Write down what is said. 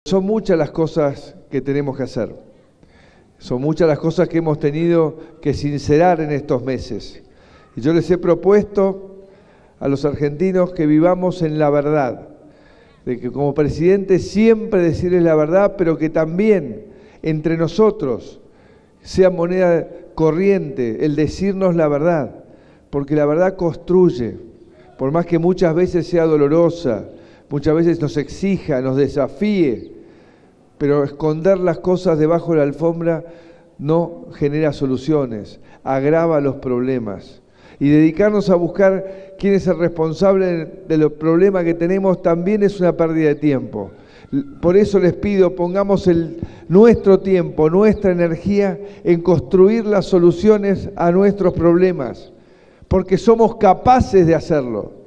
Son muchas las cosas que tenemos que hacer. Son muchas las cosas que hemos tenido que sincerar en estos meses. Y yo les he propuesto a los argentinos que vivamos en la verdad, de que como presidente siempre decirles la verdad, pero que también entre nosotros sea moneda corriente el decirnos la verdad, porque la verdad construye, por más que muchas veces sea dolorosa, muchas veces nos exija, nos desafíe, pero esconder las cosas debajo de la alfombra no genera soluciones, agrava los problemas. Y dedicarnos a buscar quién es el responsable de los problemas que tenemos también es una pérdida de tiempo. Por eso les pido, pongamos nuestro tiempo, nuestra energía en construir las soluciones a nuestros problemas, porque somos capaces de hacerlo.